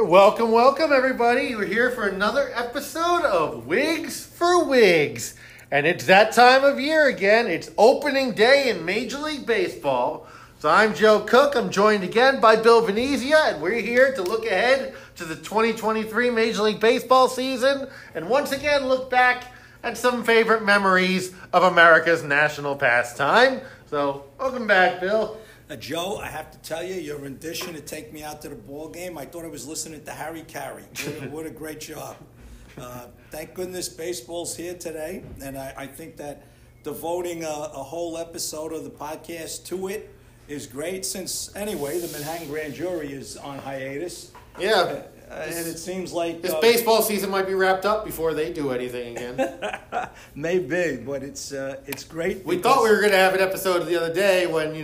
Welcome, everybody. We're here for another episode of Wigs for Wigs. And it's that time of year again. It's opening day in Major League Baseball. So I'm Joe Cook. I'm joined again by Bill Venezia, and we're here to look ahead to the 2023 Major League Baseball season and once again look back at some favorite memories of America's national pastime. So welcome back, Bill. Joe, I have to tell you, your rendition to take me out to the ball game, I thought I was listening to Harry Carey. What a great job. Thank goodness baseball's here today, and I think that devoting a whole episode of the podcast to it is great since, anyway, the Manhattan Grand Jury is on hiatus. Yeah. And it seems like... This baseball season might be wrapped up before they do anything again. Maybe, but it's great. We thought we were going to have an episode the other day when,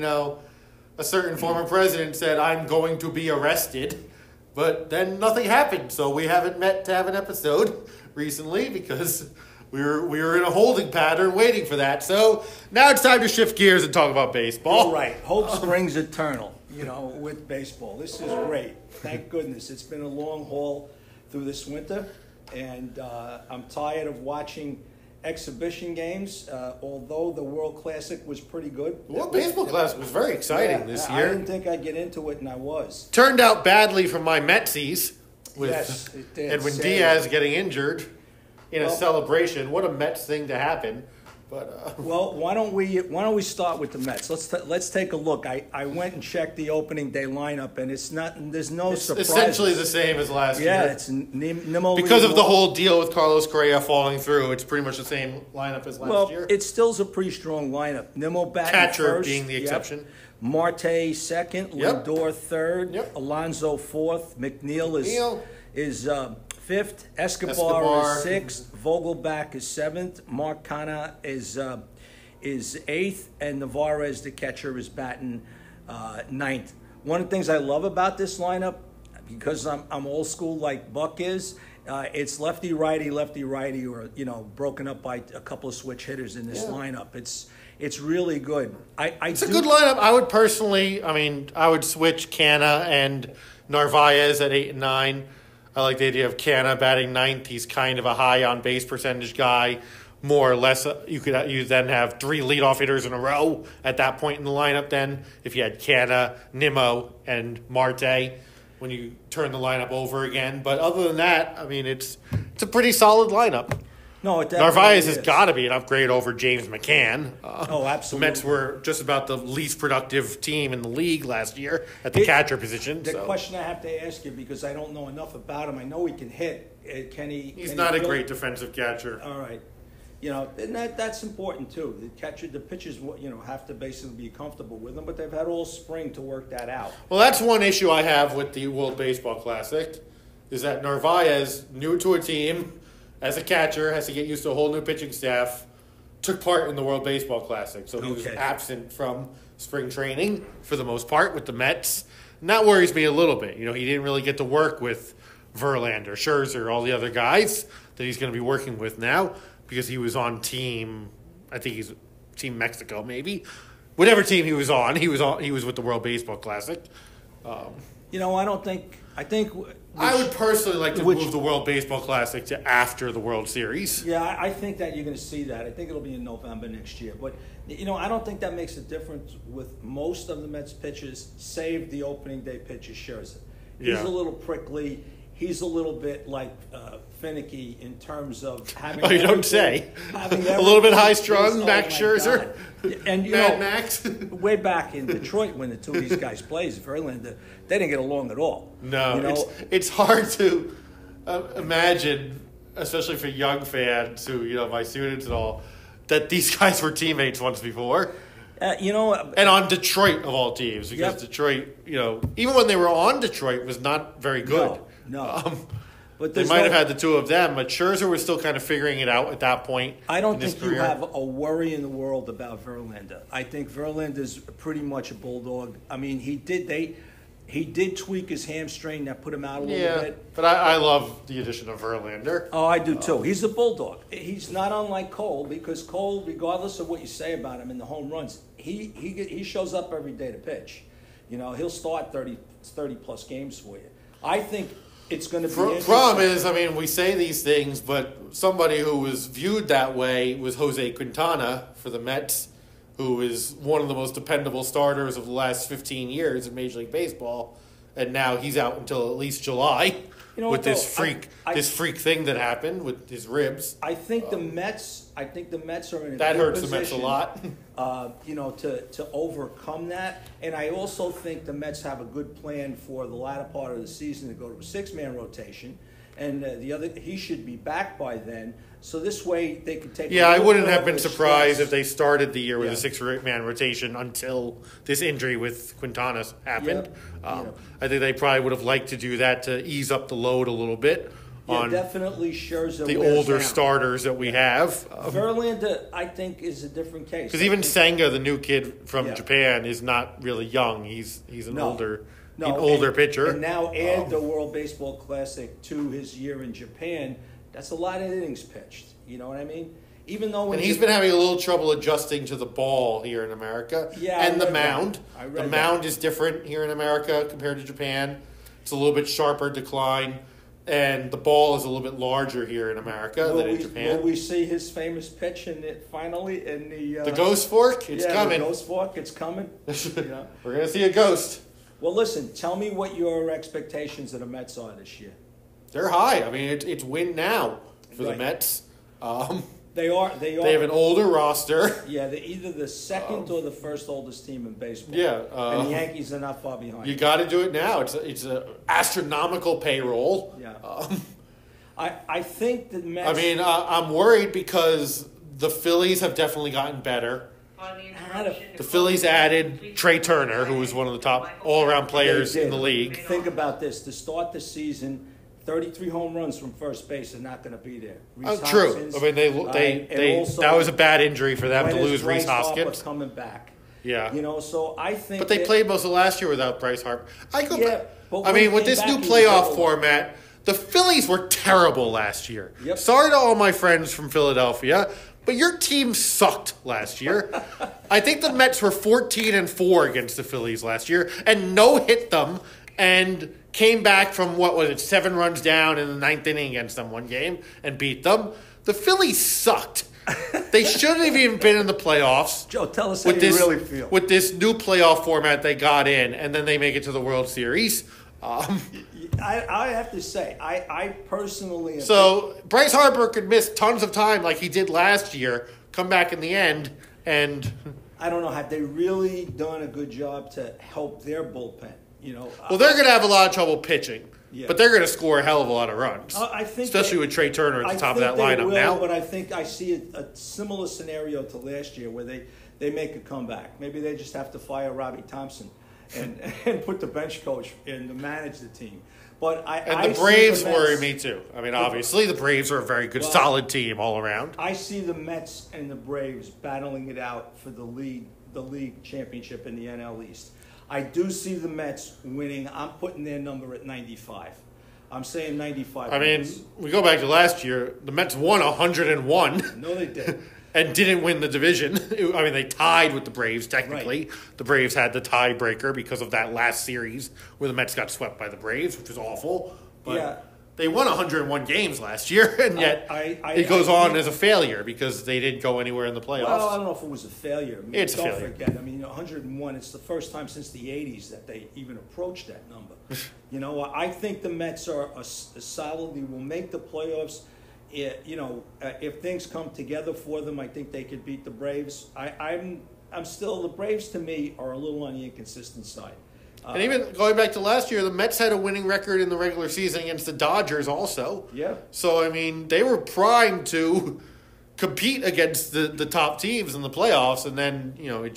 a certain former president said, I'm going to be arrested. But then nothing happened, so we haven't met to have an episode recently because we were in a holding pattern waiting for that. So now it's time to shift gears and talk about baseball. You're right. Hope springs eternal, with baseball. This is great. Thank goodness. It's been a long haul through this winter, and I'm tired of watching exhibition games, although the World Classic was pretty good. The World Baseball Classic was very exciting this year. I didn't think I'd get into it, and I was. Turned out badly for my Metsies with yes, it did. Edwin Diaz getting injured in a celebration. What a Mets thing to happen. But well, why don't we start with the Mets? Let's take a look. I went and checked the opening day lineup, and there's no surprise. Essentially the same as last year. Yeah, it's Nimmo. Because of the whole deal with Carlos Correa falling through, it's pretty much the same lineup as last year. It still's a pretty strong lineup. Nimmo batting Catcher first, being the exception. Marte second, Lindor third, Alonso fourth, McNeil is fifth, Escobar is sixth, Vogelbach is seventh, Mark Canha is eighth, and Navarez, the catcher, is batting ninth. One of the things I love about this lineup, because I'm old school like Buck is, it's lefty-righty, or broken up by a couple of switch hitters in this lineup. It's really good. It's a good lineup. I would personally, I would switch Canha and Narvaez at 8 and 9. I like the idea of Canha batting ninth. He's kind of a high on-base percentage guy. More or less, you then have 3 leadoff hitters in a row at that point in the lineup then. If you had Canha, Nimmo, and Marte when you turn the lineup over again. But other than that, it's a pretty solid lineup. No, it Narvaez has got to be an upgrade over James McCann. Absolutely. The Mets were just about the least productive team in the league last year at the catcher position. The question I have to ask you, because I don't know enough about him, I know he can hit. Can he? He's not a great defensive catcher. All right. And that's important too. The pitchers, have to basically be comfortable with him, but they've had all spring to work that out. Well, that's one issue I have with the World Baseball Classic, is that Narvaez, new to a team, as a catcher, has to get used to a whole new pitching staff, took part in the World Baseball Classic. So he was absent from spring training for the most part with the Mets. And that worries me a little bit. He didn't really get to work with Verlander, Scherzer, all the other guys that he's going to be working with now because he was on team, I think he's Team Mexico maybe. Whatever team he was on, he was with the World Baseball Classic. I would personally like to move the World Baseball Classic to after the World Series. Yeah, I think that you're going to see that. I think it'll be in November next year. But, I don't think that makes a difference with most of the Mets pitchers, save the opening day pitcher, Scherzer. He's a little prickly. He's a little bit finicky in terms of having. Oh, you don't say. A little bit high strung, Max Scherzer, and Mad Max. Way back in Detroit, when the two of these guys played, Verlander, they didn't get along at all. No, it's hard to imagine, especially for young fans who my students and all, that these guys were teammates once before. And on Detroit of all teams, because Detroit, even when they were on Detroit, was not very good. No. But they might have had the two of them, but Scherzer was still kind of figuring it out at that point. I don't think you have a worry in the world about Verlander. I think Verlander's pretty much a bulldog. He did tweak his hamstring. That put him out a little bit. But I love the addition of Verlander. Oh, I do too. He's a bulldog. He's not unlike Cole, because Cole, regardless of what you say about him in the home runs, he shows up every day to pitch. He'll start 30 plus games for you. I think It's going to be interesting. Problem is, I mean, we say these things, but somebody who was viewed that way was Jose Quintana for the Mets, who is one of the most dependable starters of the last 15 years in Major League Baseball, and now he's out until at least July with this freak thing that happened with his ribs. I think the Mets are in a that good hurts position, the Mets a lot. To overcome that, and I also think the Mets have a good plan for the latter part of the season to go to a 6-man rotation, and he should be back by then. So this way they could take. Yeah, I wouldn't have been surprised if they started the year with a 6-man rotation until this injury with Quintana happened. I think they probably would have liked to do that to ease up the load a little bit on definitely Scherzer the older starters that we have. Verlander, I think, is a different case. Because even Senga, the new kid from Japan, is not really young. He's an older pitcher. And now add the World Baseball Classic to his year in Japan. That's a lot of innings pitched. You know what I mean? Even though he's been having a little trouble adjusting to the ball here in America. Yeah, and the mound. The mound is different here in America compared to Japan. It's a little bit sharper decline. And the ball is a little bit larger here in America than in Japan. Will we see his famous pitch finally in the ghost fork? It's coming. The ghost fork, it's coming. We're going to see a ghost. Well, listen, tell me what your expectations of the Mets are this year. They're high. I mean, it's win now for the Mets. They are. They have an older roster. Yeah, they're either the second or the first oldest team in baseball. Yeah, and the Yankees are not far behind. You got to do it now. It's an astronomical payroll. Yeah. I think the Mets. I mean, I'm worried because the Phillies have definitely gotten better. The Phillies added Trey Turner, who was one of the top all-around players in the league. Think about this: to start the season. 33 home runs from first base are not going to be there. True. I mean, that was a bad injury for them to lose Rhys Hoskins. Coming back. Yeah. So I think. But they played most of last year without Bryce Harper. I mean, with this new playoff format, the Phillies were terrible last year. Yep. Sorry to all my friends from Philadelphia, but your team sucked last year. I think the Mets were 14-4 against the Phillies last year and no-hit them and came back from, 7 runs down in the 9th inning against them one game and beat them. The Phillies sucked. They shouldn't have even been in the playoffs. Joe, tell us how you really feel. With this new playoff format they got in, and then they make it to the World Series. I have to say, I personally... So, Bryce Harper could miss tons of time like he did last year, come back in the end, and... I don't know, have they really done a good job to help their bullpen? Well, they're going to have a lot of trouble pitching, but they're going to score a hell of a lot of runs. I think, especially with Trey Turner at the top of that lineup now. But I think I see a similar scenario to last year where they make a comeback. Maybe they just have to fire Robbie Thompson and put the bench coach in to manage the team. But the Braves worry me too. I mean, obviously the Braves are a very good, solid team all around. I see the Mets and the Braves battling it out for the league championship in the NL East. I do see the Mets winning. I'm putting their number at 95. I'm saying 95. I mean, we go back to last year. The Mets won 101. No, they didn't. And didn't win the division. I mean, they tied with the Braves, technically. Right. The Braves had the tiebreaker because of that last series where the Mets got swept by the Braves, which was awful. But they won 101 games last year, and yet it goes on as a failure because they didn't go anywhere in the playoffs. Well, I don't know if it was a failure. It's a failure. Don't forget, 101, it's the first time since the 80s that they even approached that number. I think the Mets are solidly will make the playoffs. If things come together for them, I think they could beat the Braves. I'm still, the Braves to me are a little on the inconsistent side. And even going back to last year, the Mets had a winning record in the regular season against the Dodgers also. Yeah. So, I mean, they were primed to compete against the top teams in the playoffs, and then,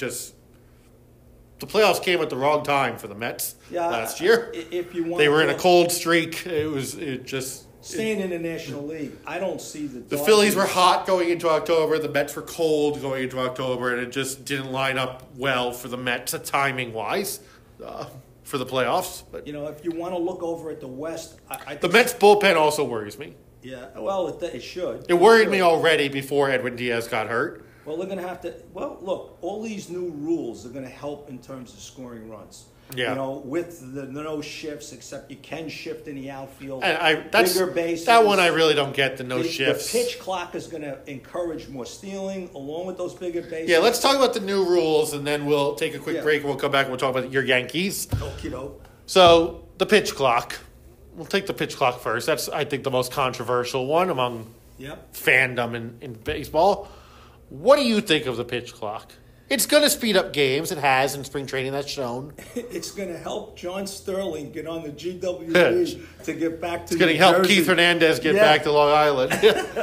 the playoffs came at the wrong time for the Mets last year. If you want, they were in a cold streak. Staying in the National League, I don't see the Phillies were hot going into October. The Mets were cold going into October, and it just didn't line up well for the Mets, timing-wise. For the playoffs. But if you want to look over at the West, the Mets bullpen also worries me. Yeah, well, it should. It worried me already before Edwin Diaz got hurt. Well, they're going to have to. Well, look, all these new rules are going to help in terms of scoring runs. Yeah. With the no shifts, except you can shift in the outfield. And bigger bases. That one I really don't get, the no shifts. The pitch clock is going to encourage more stealing along with those bigger bases. Yeah, let's talk about the new rules, and then we'll take a quick break, and we'll come back and we'll talk about your Yankees. Okie doke. So, the pitch clock. We'll take the pitch clock first. That's, I think, the most controversial one among fandom in baseball. What do you think of the pitch clock? It's going to speed up games. It has in spring training. That's shown. It's going to help John Sterling get on the GWB to get back to. It's going to help Keith Hernandez get back to Long Island.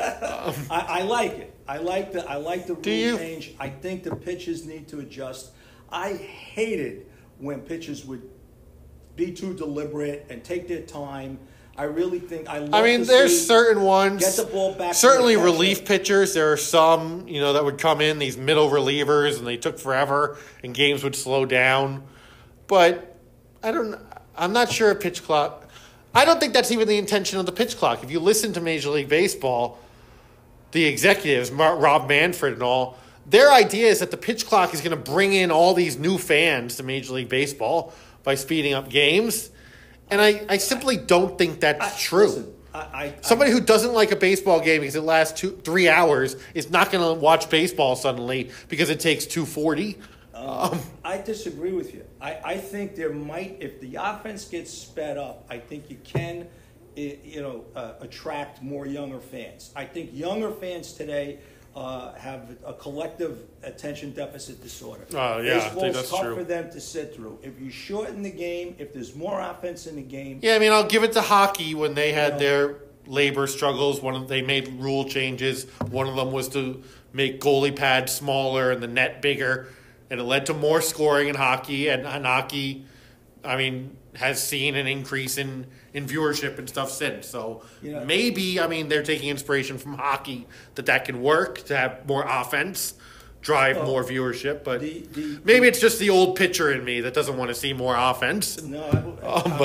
I like it. I like the rule change. I think the pitches need to adjust. I hated when pitchers would be too deliberate and take their time. I really think there's certain ones. Get the ball back. Certainly, relief pitchers. There are some, that would come in, these middle relievers, and they took forever, and games would slow down. But I'm not sure a pitch clock. I don't think that's even the intention of the pitch clock. If you listen to Major League Baseball, the executives, Rob Manfred and all, their idea is that the pitch clock is going to bring in all these new fans to Major League Baseball by speeding up games. And I simply don't think that's true. Listen, somebody who doesn't like a baseball game because it lasts 3 hours is not going to watch baseball suddenly because it takes 2:40. I disagree with you. I think there might, if the offense gets sped up, I think you can, attract more younger fans. I think younger fans today have a collective attention deficit disorder. Oh, yeah, I think that's tough true. For them to sit through. If you shorten the game, if there's more offense in the game. Yeah, I'll give it to hockey when they had their labor struggles. They made rule changes. One of them was to make goalie pads smaller and the net bigger, and it led to more scoring in hockey. And hockey, has seen an increase in viewership and stuff since. So maybe, they're taking inspiration from hockey that can work to have more offense, drive more viewership. But maybe it's just the old pitcher in me that doesn't want to see more offense. No,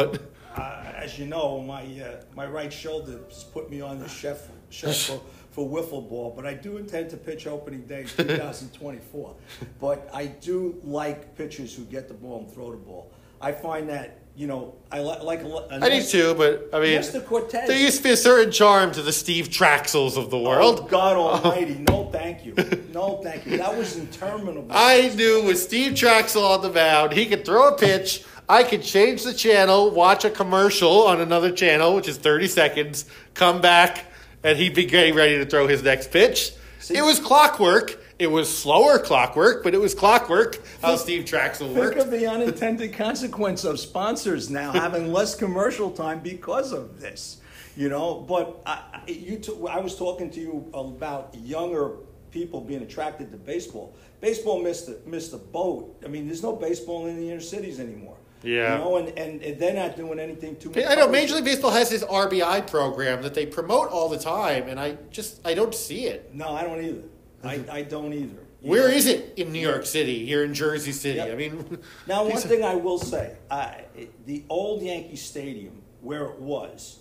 as you know, my right shoulder has put me on the chef for wiffle ball, but I do intend to pitch opening day 2024. But I do like pitchers who get the ball and throw the ball. I find that, I like I do too, but Mr. Cortez. There used to be a certain charm to the Steve Traxels of the world. Oh, God almighty. No, thank you. No, thank you. That was interminable. I knew with Steve Traxel on the mound, he could throw a pitch, I could change the channel, watch a commercial on another channel, which is 30 seconds, come back, and he'd be getting ready to throw his next pitch. It was clockwork. It was slower clockwork, but it was clockwork how Steve Traxel worked. Think of the unintended consequence of sponsors now having less commercial time because of this. But I was talking to you about younger people being attracted to baseball. Baseball missed the boat. There's no baseball in the inner cities anymore. Yeah. And they're not doing anything too much. I know Major League Baseball has this RBI program that they promote all the time, and I don't see it. No, I don't either. I don't either. Where is it in New York City, here in Jersey City? Yep. Now, one thing I will say, the old Yankee Stadium, where it was,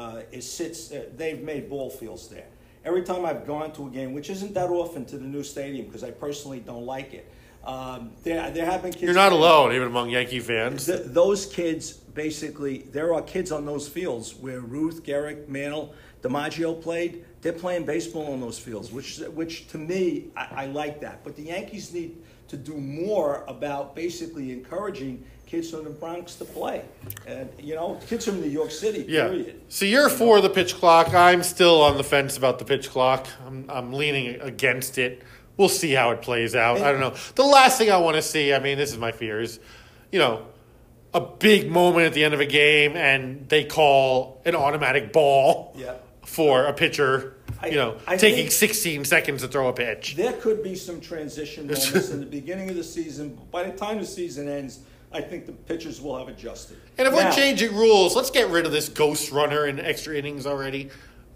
they've made ball fields there. Every time I've gone to a game, which isn't that often to the new stadium because I personally don't like it, there have been kids. You're not alone, even among Yankee fans. Those kids, basically, there are kids on those fields where Ruth, Gehrig, Mantle, DiMaggio played. They're playing baseball on those fields, which to me, I like that. But the Yankees need to do more about basically encouraging kids from the Bronx to play. And, kids from New York City, period. So you're for the pitch clock. I'm still on the fence about the pitch clock. I'm leaning against it. We'll see how it plays out. I don't know. The last thing I want to see, this is my fear, is, a big moment at the end of a game and they call an automatic ball. Yep. For a pitcher, taking 16 seconds to throw a pitch. There could be some transition moments in the beginning of the season. By the time the season ends, I think the pitchers will have adjusted. And if we're changing rules, let's get rid of this ghost runner in extra innings already.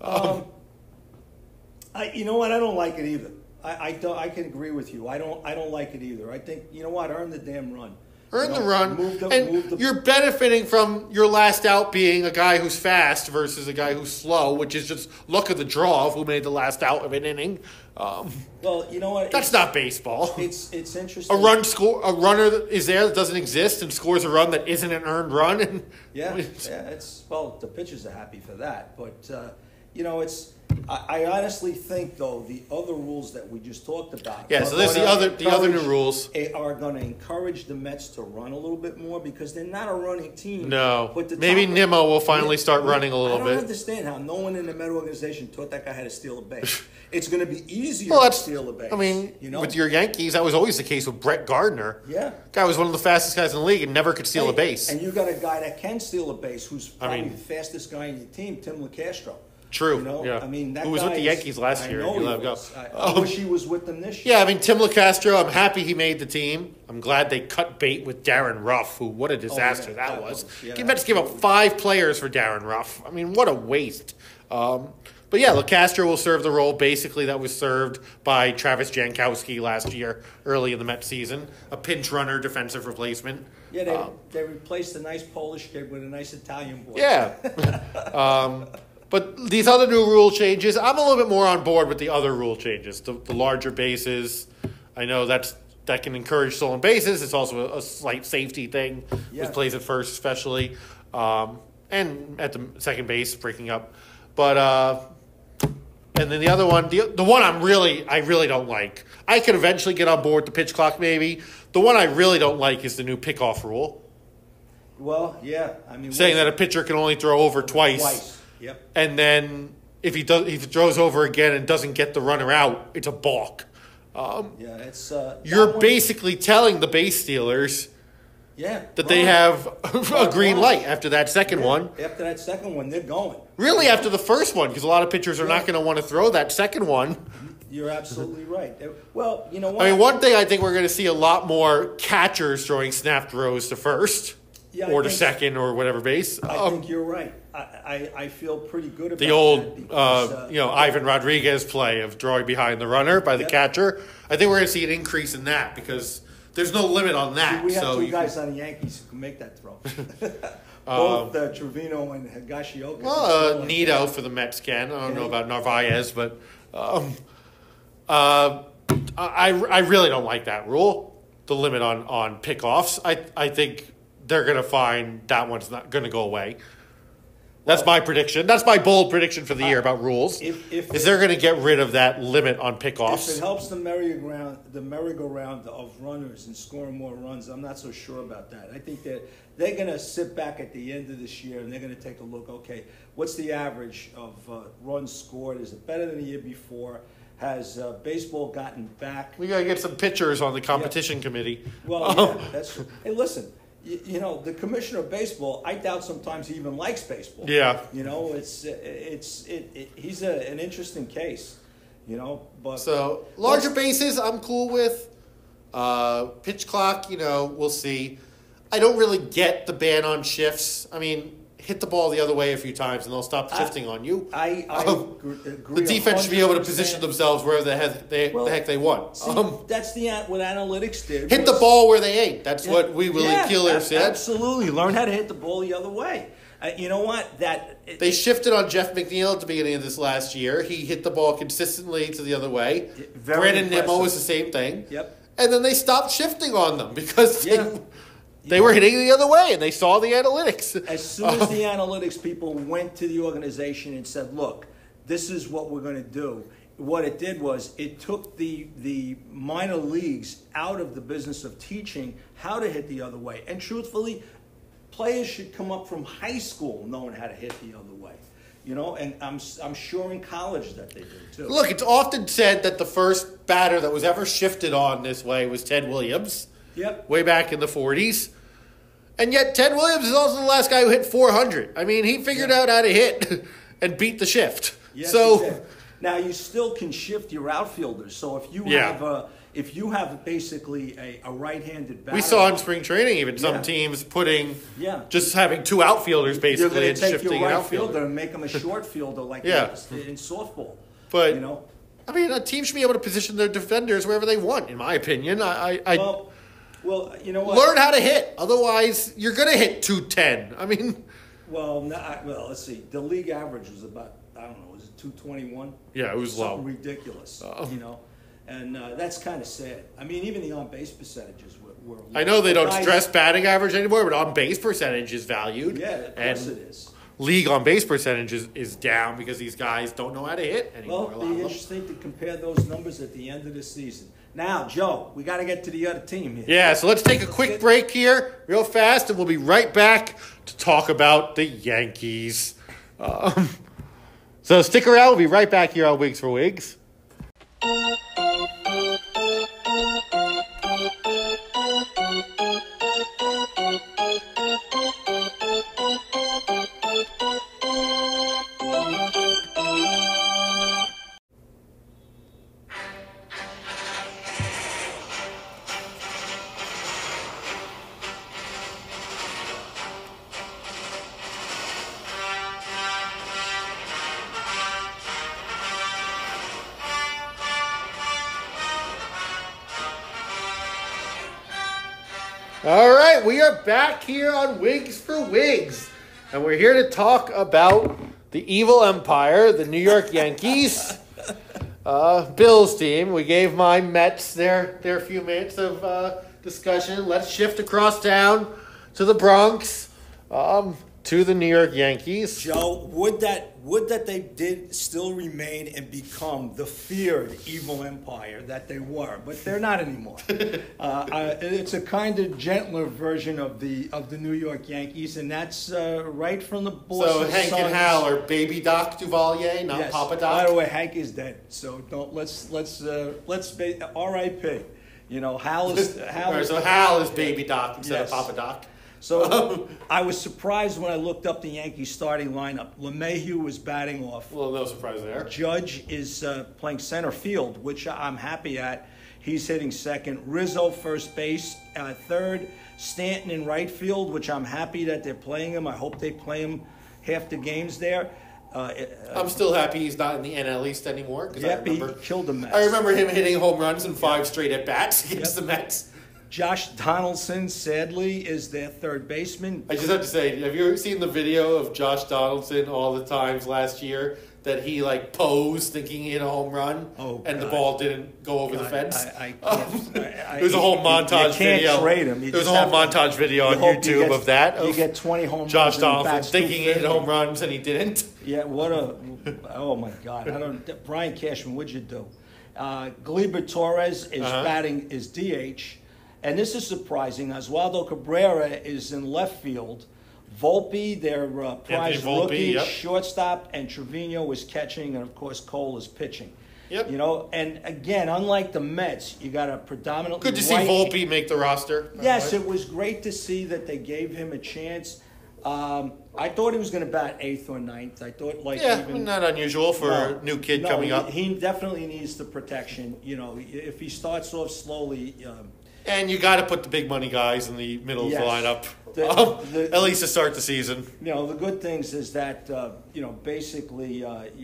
You know what? I don't like it either. I can agree with you. I don't like it either. I think, earn the damn run. Earn the run. You're benefiting from your last out being a guy who's fast versus a guy who's slow, which is just luck of the draw of who made the last out of an inning. Well, you know what? That's not baseball. It's interesting. A runner that is there that doesn't exist and scores a run that isn't an earned run. And the pitchers are happy for that, but I honestly think, though, the other rules that we just talked about. Yeah, so there's the other new rules are going to encourage the Mets to run a little bit more because they're not a running team. No, but maybe Nimmo will finally start running a little bit. I don't understand how no one in the Met organization thought that guy had to steal a base. It's going to be easier to steal a base. I mean, with your Yankees, that was always the case with Brett Gardner. Yeah, guy was one of the fastest guys in the league and never could steal a base. And you got a guy that can steal a base, who's probably the fastest guy in your team, Tim LeCastro. True. Yeah. I mean, who was with the Yankees last year? I know he was. I wish he was with them this year. Yeah, I mean, Tim LeCastro, I'm happy he made the team. I'm glad they cut bait with Darren Ruff, who, what a disaster that was. The Mets gave up 5 players for Darren Ruff. I mean, what a waste. But yeah, LeCastro will serve the role basically that was served by Travis Jankowski last year, early in the Mets season. A pinch runner, defensive replacement. Yeah, they replaced a nice Polish kid with a nice Italian boy. Yeah. But these other new rule changes, I'm a little bit more on board with the other rule changes. The larger bases, I know that can encourage stolen bases. It's also a slight safety thing with plays at first especially. And at the second base, breaking up. But and then the other one, the one I really don't like. I could eventually get on board with the pitch clock maybe. The one I really don't like is the new pickoff rule. Well, yeah. I mean, saying that a pitcher can only throw over twice. Yep. And then if he throws over again and doesn't get the runner out, it's a balk. It's you're basically telling the base stealers that they have a green light after that second one. After that second one, they're going. Really, after the first one, because a lot of pitchers are not going to want to throw that second one. You're absolutely right. Well, you know what? I mean, one thing I think we're going to see a lot more catchers throwing snap throws to first or to second or whatever base. I think you're right. I feel pretty good about the old, Ivan Rodriguez play of drawing behind the runner by the catcher. I think we're going to see an increase in that because there's no limit on that. See, we have two guys on the Yankees who can make that throw. Both Trevino and Higashioka. Well, Nito for the Mets can. I don't know about Narvaez, but I really don't like that rule, the limit on pickoffs. I think they're going to find that one's not going to go away. That's my prediction. That's my bold prediction for the year about rules. Is they're going to get rid of that limit on pickoffs. If it helps the merry-go-round of runners and scoring more runs, I'm not so sure about that. I think that they're going to sit back at the end of this year and they're going to take a look. Okay, what's the average of runs scored? Is it better than the year before? Has baseball gotten back? We got to get some pitchers on the competition committee. Well, that's true. Hey, listen. You know, the commissioner of baseball, I doubt sometimes he even likes baseball. Yeah. You know, he's an interesting case, you know. But so, larger bases, I'm cool with. Pitch clock, we'll see. I don't really get the ban on shifts. I mean, hit the ball the other way a few times and they'll stop shifting on you. I agree. The defense should be able to position themselves wherever the heck they want. See, that's what analytics did. Hit the ball where they ain't. That's what Willie Keeler said. Absolutely. Learn how to hit the ball the other way. You know what? They shifted on Jeff McNeil at the beginning of this last year. He hit the ball consistently to the other way. Brandon Nimmo was the same thing. Yep. And then they stopped shifting on them because they were hitting the other way, and they saw the analytics. As soon as the analytics people went to the organization and said, look, this is what we're going to do, what it did was it took the minor leagues out of the business of teaching how to hit the other way. And truthfully, players should come up from high school knowing how to hit the other way. And I'm sure in college that they do too. Look, it's often said that the first batter that was ever shifted on this way was Ted Williams. Yep. Way back in the 40s. And yet Ted Williams is also the last guy who hit 400. I mean, he figured out how to hit and beat the shift. Yes, he did. Now, you still can shift your outfielders. So if you have basically a right-handed batter. We saw in spring training even some teams putting just having two outfielders basically and shifting an outfielder. You're going to take your right fielder and make him a short fielder like in softball. But, I mean, a team should be able to position their defenders wherever they want, in my opinion. Well, you know what? Learn how to hit. Otherwise, you're going to hit 210. I mean... Well, let's see. The league average was about, I don't know, was it 221? Yeah, it was low. Ridiculous, you know? And that's kind of sad. I mean, even the on-base percentages were low. I know they don't stress batting average anymore, but on-base percentage is valued. Yeah, of course it is. League on-base percentage is down because these guys don't know how to hit anymore. Well, it'll be interesting to compare those numbers at the end of the season. Now, Joe, we got to get to the other team here. Yeah, so let's take a quick break here real fast, and we'll be right back to talk about the Yankees. So stick around. We'll be right back here on Wigs for Wigs. All right, we are back here on Wigs for Wigs, and we're here to talk about the evil empire, the New York Yankees, Bills team. We gave my Mets their few minutes of discussion. Let's shift across town to the Bronx, to the New York Yankees. Joe, would that they did still remain and become the feared evil empire that they were, but they're not anymore. It's a kind of gentler version of the New York Yankees, and that's right from the Boston So Hank Sons. and Hal are Baby Doc Duvalier, not Yes. Papa Doc. By the way, Hank is dead, so don't let's R.I.P. You know, Hal is All right, so Hal is Baby Doc instead Yes. of Papa Doc. So I was surprised when I looked up the Yankees starting lineup. LeMahieu was batting off. Well, no surprise there. Judge is playing center field, which I'm happy at. He's hitting second. Rizzo first base, third. Stanton in right field, which I'm happy that they're playing him. I hope they play him half the games there. I'm still happy he's not in the NL East anymore. Yep, he killed the Mets. I remember him hitting home runs in 5 straight at-bats against the Mets. Josh Donaldson, sadly, is their third baseman. I just have to say, have you ever seen the video of Josh Donaldson all the times last year that he posed thinking he hit a home run and the ball didn't go over the fence? I can't. There was a whole montage video. Trade him. There was a whole montage video on YouTube of that. You get 20 home runs. Josh Donaldson thinking he hit home runs and he didn't. Yeah, oh my God. Brian Cashman, what'd you do? Gleyber Torres is batting, is DH. And this is surprising. Oswaldo Cabrera is in left field. Volpe, their prize rookie, shortstop, and Trevino is catching, and of course Cole is pitching. Yep. You know, and again, unlike the Mets, you got a predominantly good to see Volpe make the roster. Yes, it was great to see that they gave him a chance. I thought he was going to bat 8th or 9th. I thought not unusual for a new kid coming up. He definitely needs the protection. You know, if he starts off slowly. And you got to put the big money guys in the middle of the lineup, at least to start the season. You know, the good things is that basically,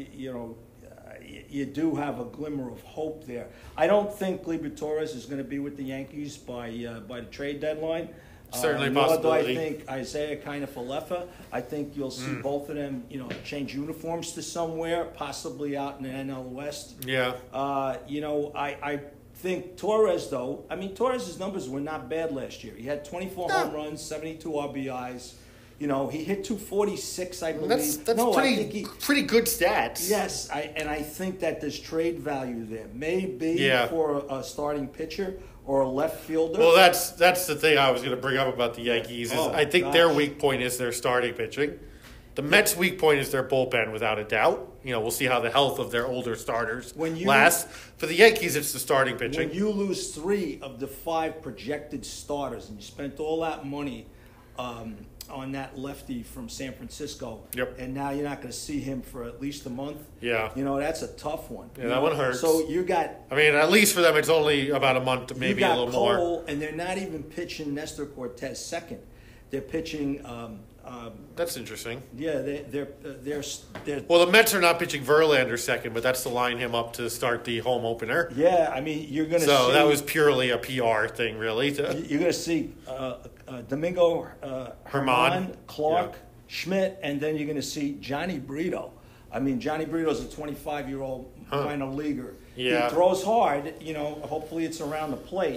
you do have a glimmer of hope there. I don't think Gleyber Torres is going to be with the Yankees by the trade deadline. Certainly a possibility. Nor do I think Isaiah Kiner-Falefa. I think you'll see both of them, change uniforms to somewhere, possibly out in the NL West. Yeah. I think Torres, though, Torres' numbers were not bad last year. He had 24 home runs, 72 RBIs. He hit 246, I believe. That's pretty good stats. Yes, I think that there's trade value there. Maybe for a starting pitcher or a left fielder. Well, that's the thing I was going to bring up about the Yankees. I think their weak point is their starting pitching. The Mets' weak point is their bullpen, without a doubt. We'll see how the health of their older starters lasts. For the Yankees, it's the starting pitching. When you lose 3 of the 5 projected starters and you spent all that money on that lefty from San Francisco, and now you're not going to see him for at least a month, that's a tough one. Yeah, that one hurts. So you got... at least for them, it's only about a month, maybe a little Cole, more. And they're not even pitching Nestor Cortez second. They're pitching That's interesting. Yeah, they're well, the Mets are not pitching Verlander second, but that's to line him up to start the home opener. Yeah, I mean, you're going to see... So that was purely a PR thing, really. You're going to see Domingo Herman, Clark, Schmidt, and then you're going to see Johnny Brito. I mean, Johnny Brito's a 25-year-old minor leaguer. Yeah. He throws hard. Hopefully it's around the plate.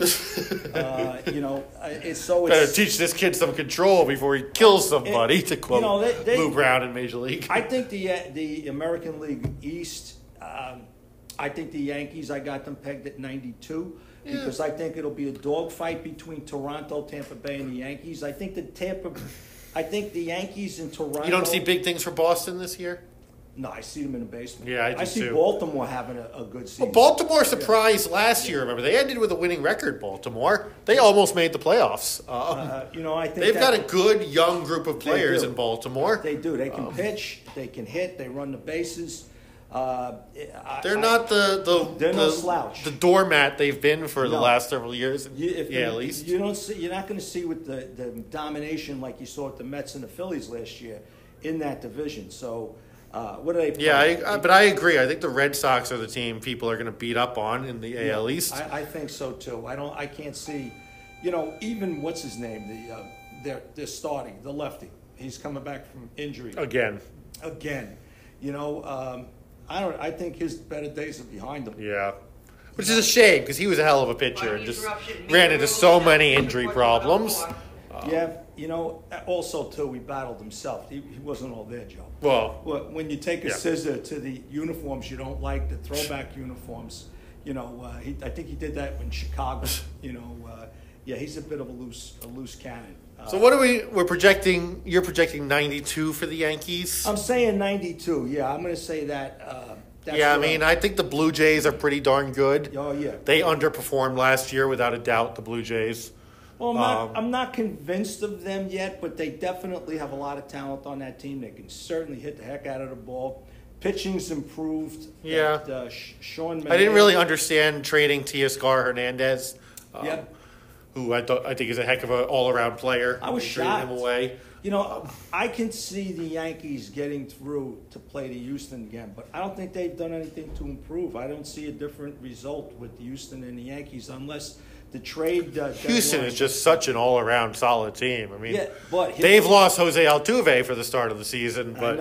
Better teach this kid some control before he kills somebody, to quote Lou Brown in Major League. I think the American League East, I think the Yankees, I got them pegged at 92 because I think it'll be a dogfight between Toronto, Tampa Bay, and the Yankees. I think the Yankees and Toronto... You don't see big things for Boston this year? No, I see them in the basement. Yeah, I see Baltimore having a good season. Well, Baltimore surprised last year. Remember, they ended with a winning record. Baltimore, they almost made the playoffs. I think they've got a good young group of players in Baltimore. They do. They can pitch. They can hit. They run the bases. They're not no slouch. The doormat they've been for the last several years. At least you're not going to see with the domination like you saw with the Mets and the Phillies last year in that division. So. What do they play? Yeah, but I agree. I think the Red Sox are the team people are going to beat up on in the AL East. I think so too. I can't see, even what's his name? They're starting the lefty. He's coming back from injury again. I think his better days are behind him. Yeah, which is a shame because he was a hell of a pitcher and just ran into so many injury problems. Also, too, he battled himself. He wasn't all there, Joe. Well, when you take a scissor to the uniforms you don't like, the throwback uniforms, I think he did that in Chicago. He's a bit of a loose cannon. So what are we're projecting? You're projecting 92 for the Yankees? I'm saying 92, yeah. I'm going to say that. I think the Blue Jays are pretty darn good. Oh, yeah. They underperformed last year, without a doubt, the Blue Jays. Well, I'm not convinced of them yet, but they definitely have a lot of talent on that team. They can certainly hit the heck out of the ball. Pitching's improved. Yeah. Sean Manaea, I didn't really understand trading Teoscar Hernandez, who I think is a heck of an all-around player. I was shocked. Him away. I can see the Yankees getting through to play to Houston again, but I don't think they've done anything to improve. I don't see a different result with Houston and the Yankees unless the trade. Houston is just such an all-around solid team. I mean, but they've lost Jose Altuve for the start of the season. But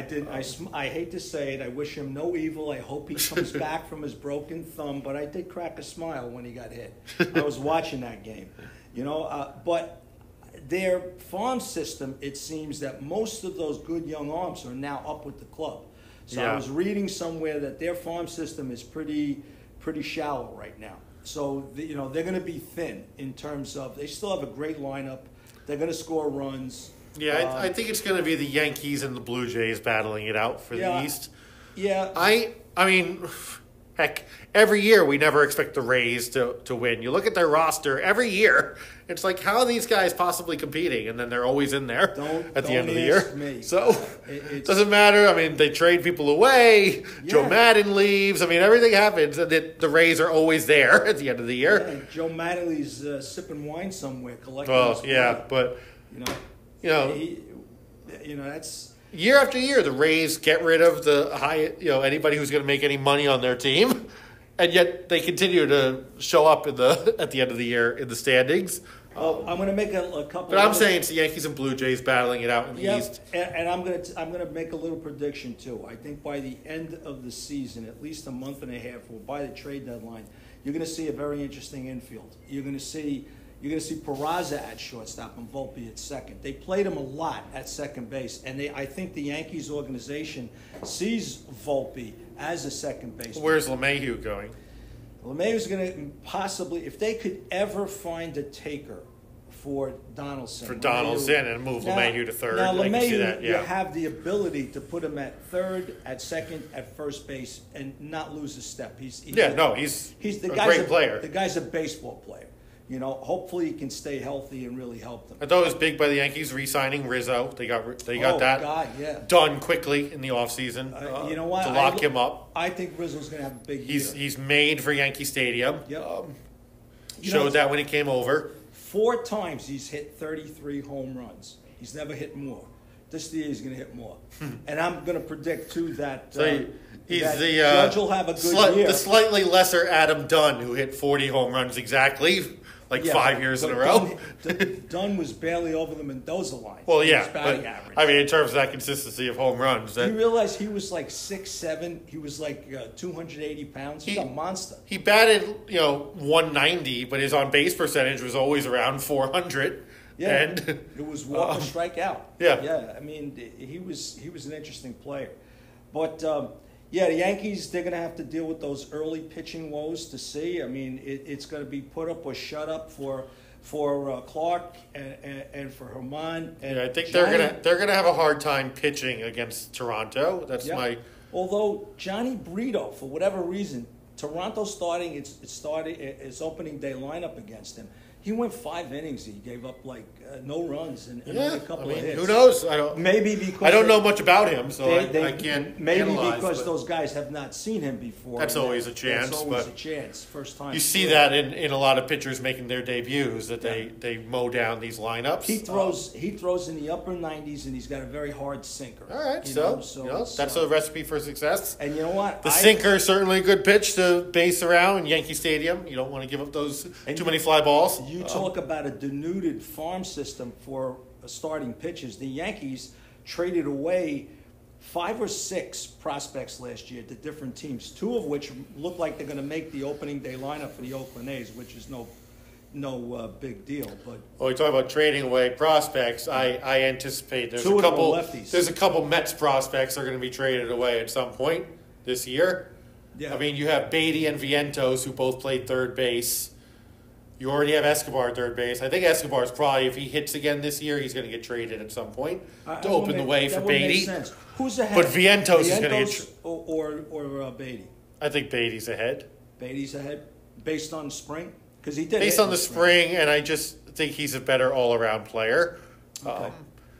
I hate to say it. I wish him no evil. I hope he comes back from his broken thumb. But I did crack a smile when he got hit. I was watching that game, but their farm system, it seems that most of those good young arms are now up with the club. So I was reading somewhere that their farm system is pretty shallow right now. So they're going to be thin in terms of they still have a great lineup. They're going to score runs. Yeah, I think it's going to be the Yankees and the Blue Jays battling it out for the East. Yeah. I mean, heck, every year we never expect the Rays to win. You look at their roster every year, it's like, how are these guys possibly competing? And then they're always in there at the end of the year. Me. So it doesn't matter. I mean, they trade people away. Yeah. Joe Madden leaves. I mean, everything happens. And the Rays are always there at the end of the year. Yeah, Joe Madden's sipping wine somewhere, collecting. Well, yeah, but that's. Year after year, the Rays get rid of anybody who's going to make any money on their team, and yet they continue to show up at the end of the year in the standings. I'm going to make a couple. But I'm saying it's the Yankees and Blue Jays battling it out in the East. And I'm going to make a little prediction too. I think by the end of the season, at least a month and a half, or by the trade deadline, you're going to see a very interesting infield. You're going to see Peraza at shortstop and Volpe at second. They played him a lot at second base, and I think the Yankees organization sees Volpe as a second baseman. Where's LeMahieu going? LeMahieu's going to possibly, if they could ever find a taker for Donaldson. And move LeMahieu to third. Now, LeMahieu, you have the ability to put him at third, at second, at first base, and not lose a step. He's a great player. The guy's a baseball player. Hopefully he can stay healthy and really help them. I thought it was big by the Yankees re-signing Rizzo. They got that done quickly in the offseason. You know what? To lock him up. I think Rizzo's going to have a big year. He's made for Yankee Stadium. Yep. Showed that when he came over. 4 times he's hit 33 home runs. He's never hit more. this year he's going to hit more. And I'm going to predict, too, that, he's that the Judge will have a good year. The slightly lesser Adam Dunn, who hit 40 home runs exactly, 5 years in a row. Dunn was barely over the Mendoza line. Well, yeah, but I mean, in terms of that consistency of home runs, you realize he was like 6'7", he was like 280 pounds. He's a monster. He batted 190, but his on base percentage was always around 400. Yeah, and it was walk or strike out. Yeah. I mean, he was an interesting player, but. The Yankees, they're going to have to deal with those early pitching woes to see. I mean, it's going to be put up or shut up for Clark and for Herman. And I think they're gonna have a hard time pitching against Toronto. That's my. Although Johnny Brito, for whatever reason, Toronto starting its opening day lineup against him. He went 5 innings. He gave up no runs and only a couple of hits. Who knows? I don't know much about him, so I can't. Maybe analyze, because those guys have not seen him before. That's always a chance. That's always a chance. First time. You see that in a lot of pitchers making their debuts that they mow down these lineups. He throws in the upper 90s and he's got a very hard sinker. All right, so that's a recipe for success. And you know what? The sinker is certainly a good pitch to base around in Yankee Stadium. You don't want to give up those too many fly balls. You talk about a denuded farm system for starting pitchers. The Yankees traded away 5 or 6 prospects last year to different teams, 2 of which look like they're going to make the opening day lineup for the Oakland A's, which is no big deal. But we talk about trading away prospects. I anticipate there's 2 a couple lefties. There's a couple Mets prospects that are going to be traded away at some point this year. Yeah. I mean, you have Beatty and Vientos, who both played third base. You already have Escobar at third base. I think Escobar's probably, if he hits again this year, he's going to get traded at some point to open the way for Beatty. Who's ahead? But Vientos is going to get or Beatty. I think Beatty's ahead. Beatty's ahead based on spring because he did based on the spring, and I just think he's a better all-around player. Okay.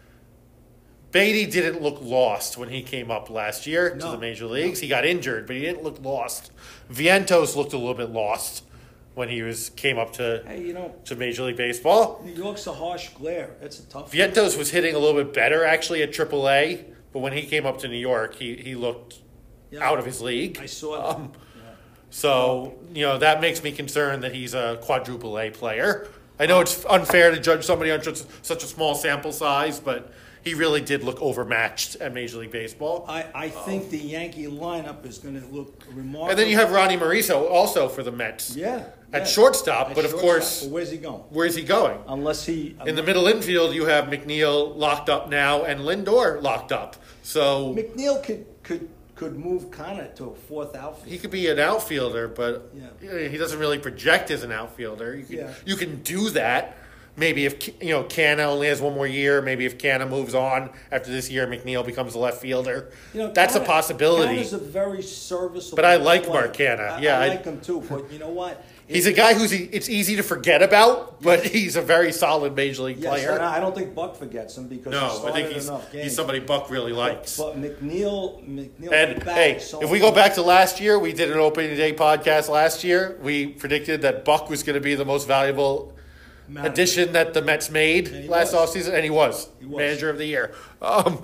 Beatty didn't look lost when he came up last year to the major leagues. He got injured, but he didn't look lost. Vientos looked a little bit lost when he came up to Major League Baseball. New York's a harsh glare. It's a tough. Vientos was hitting a little bit better actually at AAA, but when he came up to New York, he looked out of his league. I saw that. So that makes me concerned that he's a quadruple A player. I know it's unfair to judge somebody on such a small sample size, but he really did look overmatched at Major League Baseball. I think the Yankee lineup is going to look remarkable. And then you have Ronnie Mauricio also for the Mets. At shortstop, but of course, where's he going? Where's he going? Unless in the middle infield, you have McNeil locked up now and Lindor locked up. So McNeil could move kind of to a fourth outfielder. He could be an outfielder, but he doesn't really project as an outfielder. You can do that. Maybe if Canna only has one more year, maybe if Canna moves on after this year, McNeil becomes a left fielder. That's a possibility. Canna's a very serviceable But I like player. Mark Canna. I like him too. But you know what? He's a guy it's easy to forget about, but he's a very solid Major League player. And I don't think Buck forgets him because I think he's somebody Buck really likes. But McNeil and if we go back to last year, we did an opening day podcast last year. We predicted that Buck was going to be the most valuable addition that the Mets made last offseason, and he was manager of the year. And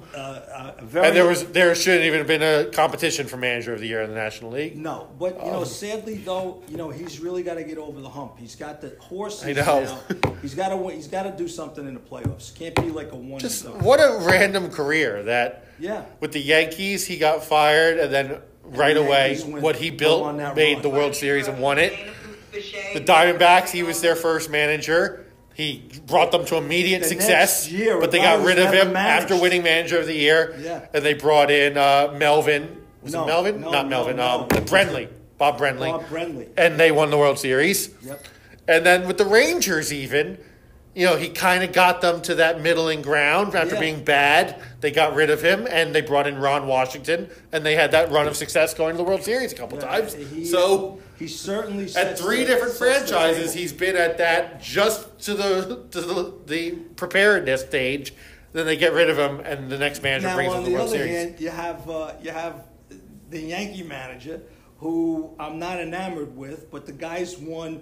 there shouldn't even have been a competition for manager of the year in the National League. No, but sadly though, he's really got to get over the hump. He's got the horses. I know. Now. He's got to. He's got to do something in the playoffs. Can't be like a one. Just what a random career that. Yeah. With the Yankees, he got fired, and then right away, what he built made the World Series and won it. The Diamondbacks, he was their first manager. He brought them to immediate success, but they got rid of him after winning Manager of the Year. Yeah. And they brought in Melvin. Was it Melvin? Not Melvin. Brenly. Bob Brenly. And they won the World Series. Yep. And then with the Rangers even, he kind of got them to that middling ground after being bad. They got rid of him, and they brought in Ron Washington, and they had that run of success going to the World Series a couple times. He certainly at 3 different franchises, he's been at that just to the preparedness stage. Then they get rid of him, and the next manager brings him to the World Series. Now, on the other hand, you have the Yankee manager, who I'm not enamored with, but the guy's won,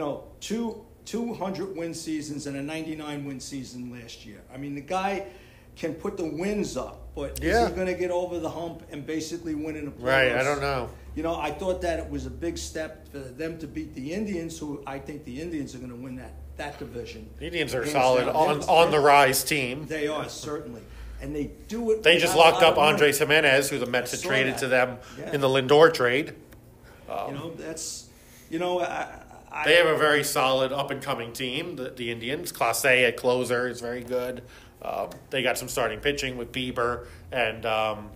200-win seasons and a 99-win season last year. I mean, the guy can put the wins up, but is he going to get over the hump and basically win in the playoffs? Right, I don't know. I thought that it was a big step for them to beat the Indians, who I think the Indians are going to win that division. The Indians are a solid on the rise team. They are, certainly. And they do it. They just locked up Andres Jimenez, who the Mets had traded to them in the Lindor trade. They have a very solid up-and-coming team, the Indians. Clase at closer is very good. They got some starting pitching with Bieber and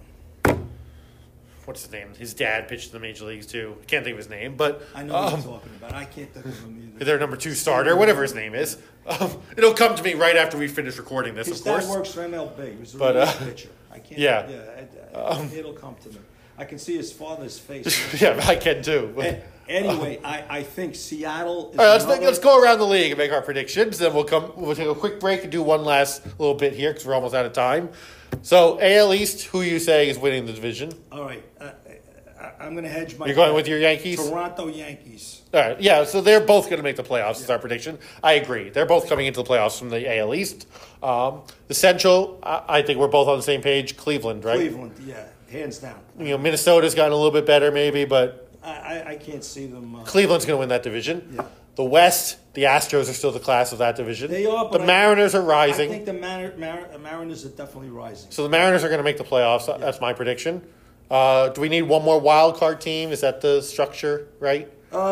what's his name? His dad pitched in the major leagues too. I can't think of his name, but I know what you're talking about. I can't think of him either. Their number 2 starter, whatever his name is. It'll come to me right after we finish recording this. His of course. Dad works for MLB. He was a really good pitcher. I can't. It'll come to me. I can see his father's face. Yeah, I can too. But, anyway, I think Seattle. All right, let's go around the league and make our predictions. Then we'll take a quick break and do one last little bit here because we're almost out of time. So AL East, who you say is winning the division? All right, I'm going to hedge my. You're going with your Yankees? Toronto Yankees. All right, yeah. So they're both going to make the playoffs. Is our prediction. I agree. They're both coming into the playoffs from the AL East. The Central, I think we're both on the same page. Cleveland, right? Cleveland, yeah, hands down. Minnesota's gotten a little bit better, maybe, but I can't see them. Cleveland's going to win that division. Yeah. The West, the Astros are still the class of that division. They are, but the Mariners are rising. I think the Mariners are definitely rising. So the Mariners are going to make the playoffs. Yeah. That's my prediction. Do we need one more wild card team? Is that the structure, right?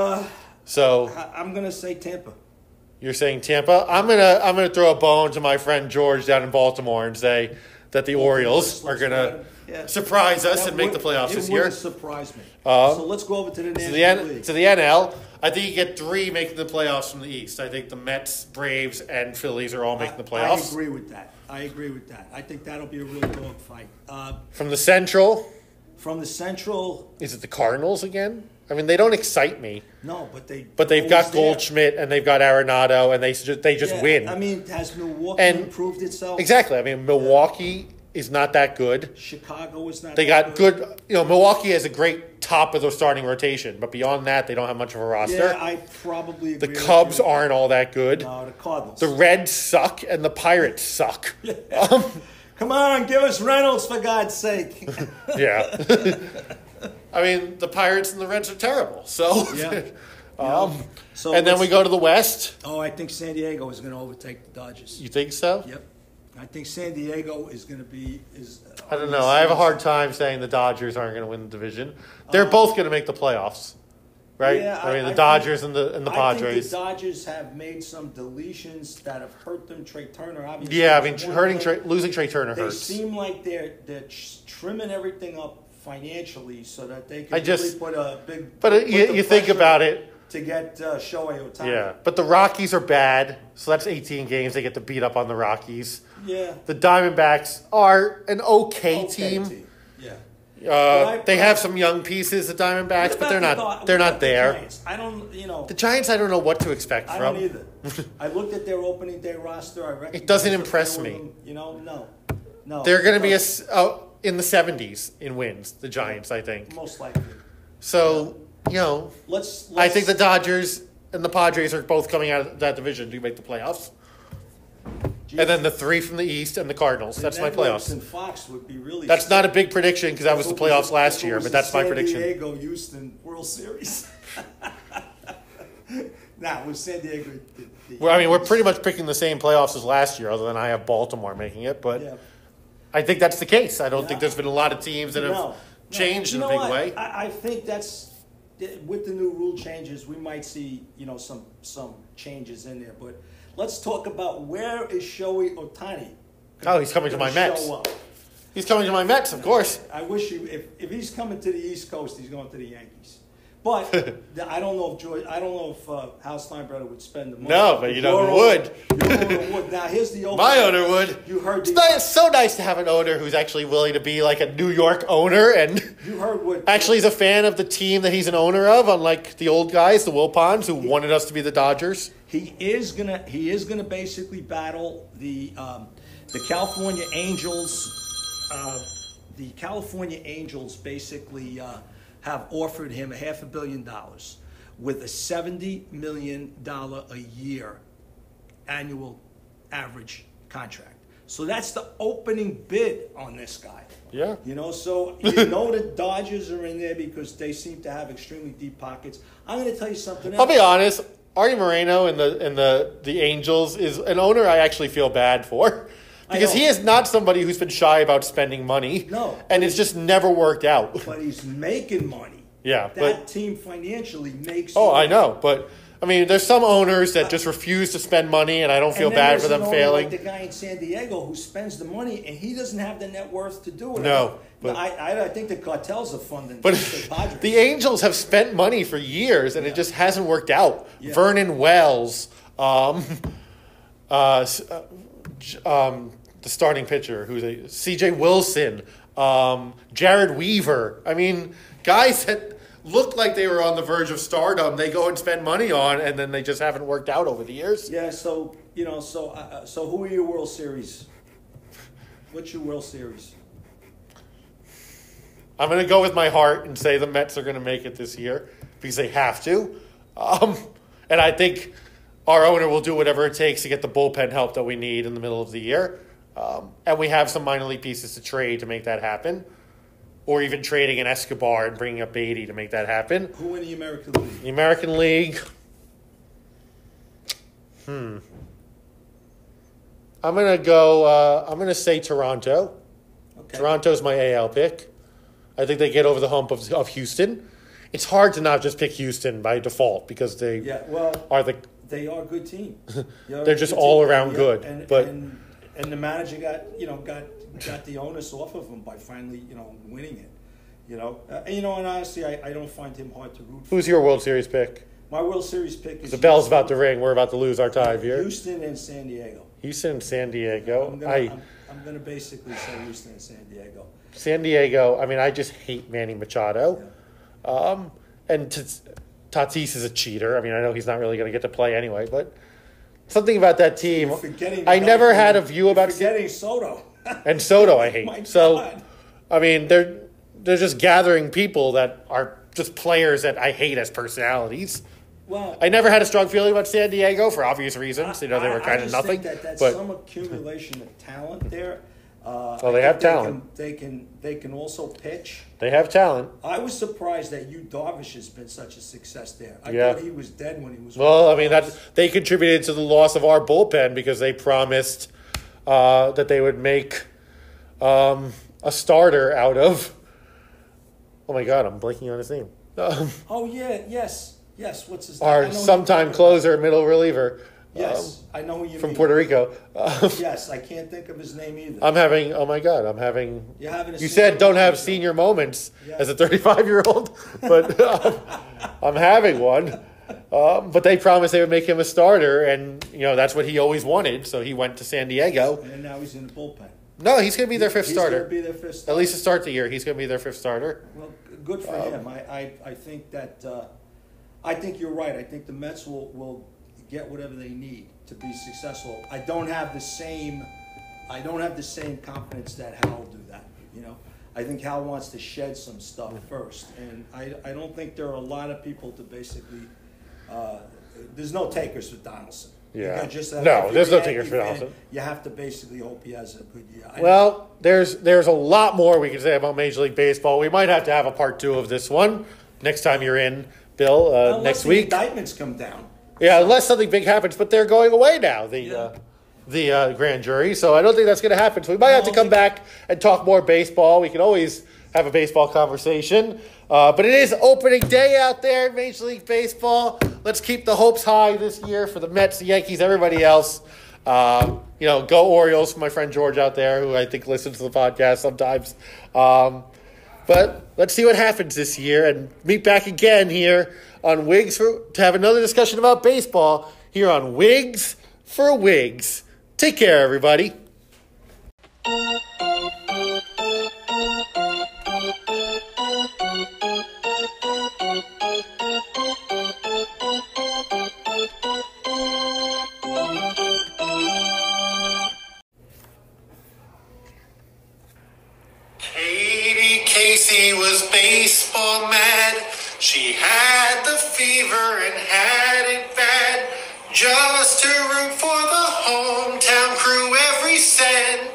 So I'm going to say Tampa. You're saying Tampa? I'm gonna throw a bone to my friend George down in Baltimore and say that the Orioles are going to surprise us and make the playoffs this year. It would surprise me. So let's go over to the National League. To the NL. I think you get 3 making the playoffs from the East. I think the Mets, Braves, and Phillies are all making the playoffs. I agree with that. I think that'll be a real dogfight. From the Central? From the Central. Is it the Cardinals again? I mean, they don't excite me. No, but they've got Goldschmidt and they've got Arenado and they just win. I mean, has Milwaukee improved itself? Exactly. I mean, Milwaukee is not that good. Chicago is not. They got good. Milwaukee has a great top of their starting rotation, but beyond that, they don't have much of a roster. Yeah, I probably agree. The Cubs aren't all that good. No, the Cardinals. The Reds suck and the Pirates suck. Come on, give us Reynolds for God's sake. Yeah. I mean, the Pirates and the Reds are terrible. So, and then we go to the West. Oh, I think San Diego is going to overtake the Dodgers. You think so? Yep. I think San Diego is going to be. I don't know. I have a hard time saying the Dodgers aren't going to win the division. They're both going to make the playoffs, right? Yeah, I mean, the Dodgers and the Padres. I think the Dodgers have made some deletions that have hurt them. Trey Turner, obviously. Yeah, I mean, losing Trey Turner hurts. They seem like they're trimming everything up financially so that they can really put a big. But you think about it. To get Shohei Ohtani. Yeah, but the Rockies are bad, so that's 18 games they get to beat up on the Rockies. Yeah. The Diamondbacks are an okay team. Yeah. They have some young pieces, the Diamondbacks, but they're not there. Giants? The Giants, I don't know what to expect from. I don't either. I looked at their opening day roster. It doesn't impress me. No. They're going to be in the 70s in wins, the Giants, I think. Most likely. So, I think the Dodgers and the Padres are both coming out of that division to make the playoffs. Jeez. And then the 3 from the East and the Cardinals. That's my playoffs. And Fox would be really. That's not a big prediction because that was the playoffs last year, but that's my prediction. San Diego Houston World Series. With San Diego. We're pretty much picking the same playoffs as last year, other than I have Baltimore making it. But I think that's the case. I don't think there's been a lot of teams that have changed in a big way. I think that's. With the new rule changes, we might see, some changes in there. But let's talk about where is Shohei Ohtani. Oh, he's coming to my Mets. He's coming to my Mets, of course. I wish if he's coming to the East Coast, he's going to the Yankees. But I don't know if Hal Steinbrenner would spend the money. No, but who would. Your owner would. Now here's the opening. My owner would. You heard it's so nice to have an owner who's actually willing to be like a New York owner and you heard what actually is a fan of the team that he's an owner of, unlike the old guys, the Wilpons, who wanted us to be the Dodgers. He is gonna basically battle the California Angels. The California Angels basically. Have offered him $500 million with a $70 million a year annual average contract. So that's the opening bid on this guy. Yeah. So the Dodgers are in there because they seem to have extremely deep pockets. I'm going to tell you something else. I'll be honest. Artie Moreno and the Angels is an owner I actually feel bad for. Because he is not somebody who's been shy about spending money. No. And it's just never worked out. But he's making money. Yeah. That team financially makes money. I know. But, I mean, there's some owners that just refuse to spend money, and I don't feel bad for them failing. Like the guy in San Diego who spends the money, and he doesn't have the net worth to do it. No. But I think the cartels are funding but the Padres. The Angels have spent money for years, and it just hasn't worked out. Yeah. Vernon Wells, the starting pitcher, who's C.J. Wilson, Jared Weaver. I mean, guys that looked like they were on the verge of stardom, they go and spend money on, and then they just haven't worked out over the years. Yeah, so who are your World Series? What's your World Series? I'm going to go with my heart and say the Mets are going to make it this year because they have to. And I think our owner will do whatever it takes to get the bullpen help that we need in the middle of the year. And we have some minor league pieces to trade to make that happen. Or even trading an Escobar and bringing up Beatty to make that happen. Who in the American League? The American League. I'm going to go, I'm going to say Toronto. Okay. Toronto's my AL pick. I think they get over the hump of Houston. It's hard to not just pick Houston by default because they they are a good team. They're just all around good. And the manager got the onus off of him by finally winning it. And honestly, I don't find him hard to root for. Who's your World Series pick? My World Series pick is the bell's about to ring. We're about to lose our tie here. Houston and San Diego. Houston and San Diego. I'm going to basically say Houston and San Diego. San Diego, I mean, I just hate Manny Machado. Yeah. And Tatis is a cheater. I mean, I know he's not really going to get to play anyway, but something about that team. I never had a view about forgetting Soto. And Soto I hate. So, I mean, they're just gathering people that are just players that I hate as personalities. Well, I never had a strong feeling about San Diego for obvious reasons. They were kind of nothing. I just think that's some accumulation of talent there. They have talent. They can also pitch. They have talent. I was surprised that Darvish has been such a success there. I thought he was dead when he was. Well, I mean they contributed to the loss of our bullpen because they promised that they would make a starter out of. Oh my God, I'm blanking on his name. Yes. What's his name? Our sometime closer, middle reliever. Yes, I know who you from mean. Puerto Rico. Yes, I can't think of his name either. Oh my God, You're having you said don't have senior moments as a 35-year-old, but I'm having one. But they promised they would make him a starter, and that's what he always wanted, so he went to San Diego. And now he's in the bullpen. No, he's going to be their fifth starter. He's going to be their fifth starter. At least to start the year, he's going to be their fifth starter. Well, good for him. I think that I think you're right. I think the Mets will get whatever they need to be successful. I don't have the same confidence that Hal will do that. I think Hal wants to shed some stuff first, and I don't think there are a lot of people to basically. There's no takers for Donaldson. Yeah. There's no takers for Donaldson. You have to basically hope he has a good year. Well, there's a lot more we can say about Major League Baseball. We might have to have a part 2 of this one next time you're in, Bill. Next week. Indictments come down. Yeah, unless something big happens, but they're going away now. The grand jury, so I don't think that's going to happen. So we might have to come back and talk more baseball. We can always have a baseball conversation, but it is opening day out there in Major League Baseball. Let's keep the hopes high this year for the Mets, the Yankees, everybody else. Go Orioles for my friend George out there, who I think listens to the podcast sometimes. But let's see what happens this year, and meet back again here on Wigs to have another discussion about baseball here on Wigs for Wigs. Take care, everybody. Katie Casey was baseball mad. She had the fever and had it bad. Just to root for the hometown crew every Saturday.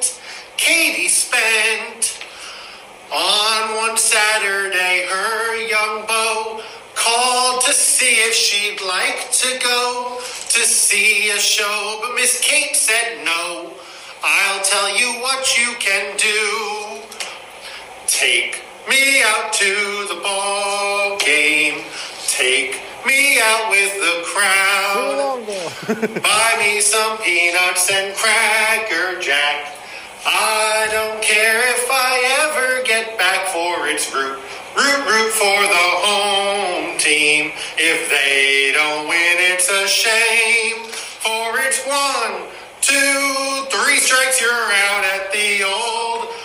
Saturday, her young beau called to see if she'd like to go to see a show, but Miss Kate said no. I'll tell you what you can do. Take me out to the ball game. Take me out with the crowd. Buy me some peanuts and Cracker Jack. I don't care if I ever get back, for it's root for the home team. If they don't win, it's a shame. For it's 1, 2, 3 strikes, you're out at the old